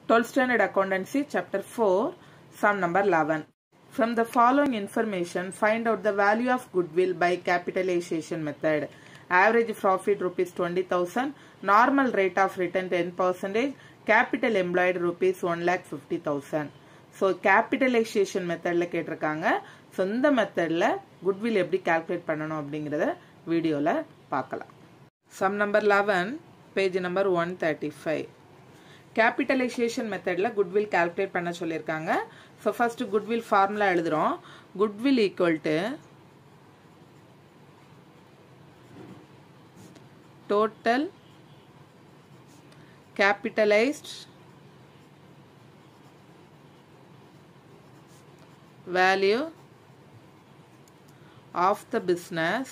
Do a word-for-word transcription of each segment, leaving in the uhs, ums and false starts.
twelfth Standard Accountancy, Chapter four, Sum number eleven. From the following information, find out the value of goodwill by capitalization method. Average profit rupees twenty thousand, normal rate of return ten percent, capital employed rupees one lakh fifty thousand. So, capitalization method la கேட்டிருக்காங்க. So, இந்த மெத்தட்ல goodwill எப்படி calculate பண்ணணும் அப்படிங்கறத வீடியோல பார்க்கலாம். Sum number eleven, page number one thirty-five. Capitalization methodல goodwill calculate பண்ண சொல்லிருக்காங்க. So first goodwill formula எழுதுறோம். Goodwill equal to total capitalized value of the business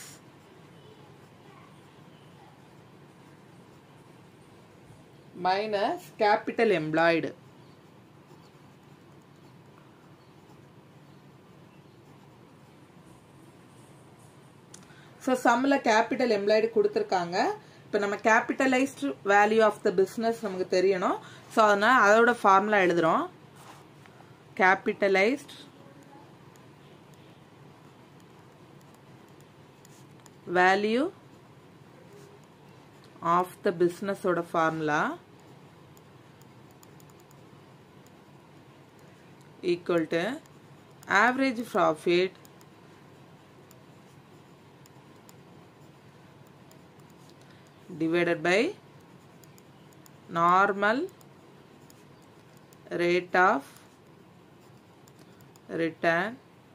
minus capital employed. So sum la capital employed கொடுத்திருக்காங்க. இப்போ நம்ம capitalized value of the business நமக்கு தெரியணும். So அதனால அதோட ஃபார்முலா எழுதுறோம். Capitalized value of the business oda formula equal to average profit divided by normal rate of return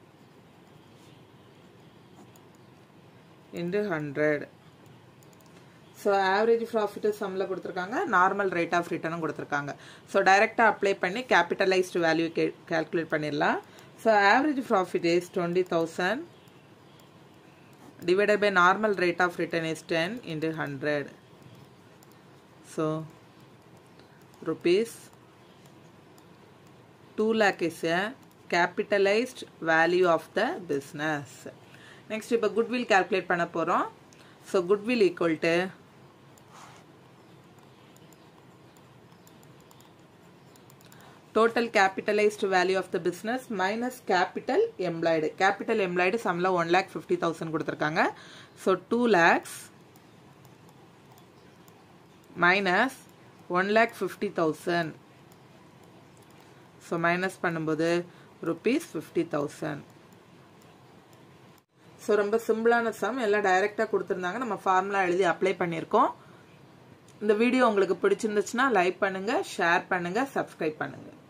into one hundred. So average profit sum la கொடுத்திருக்காங்க, normal rate of return கொடுத்திருக்காங்க. So direct apply பண்ணி capitalized value calculate பண்ணிரலாம். So average profit is twenty thousand divided by normal rate of return is ten into one hundred. So rupees two lakh is a capitalized value of the business. Next இப்போ goodwill calculate பண்ண போறோம். So goodwill equal to total capitalized value of the business minus capital employed. Capital employed sum la one lakh fifty thousand கொடுத்திருக்காங்க. So two lakhs minus one lakh fifty thousand. So minus பண்ணும்போது rupees fifty thousand. So ரொம்ப சிம்பிளான some எல்லாம் டைரக்டா கொடுத்திருந்தாங்க. நம்ம formula எழுதி apply பண்ணிருக்கோம். இந்த வீடியோ உங்களுக்கு பிடிச்சிருந்துச்சுன்னா லைக் பண்ணுங்க, ஷேர் பண்ணுங்க, சப்ஸ்கிரைப் பண்ணுங்க.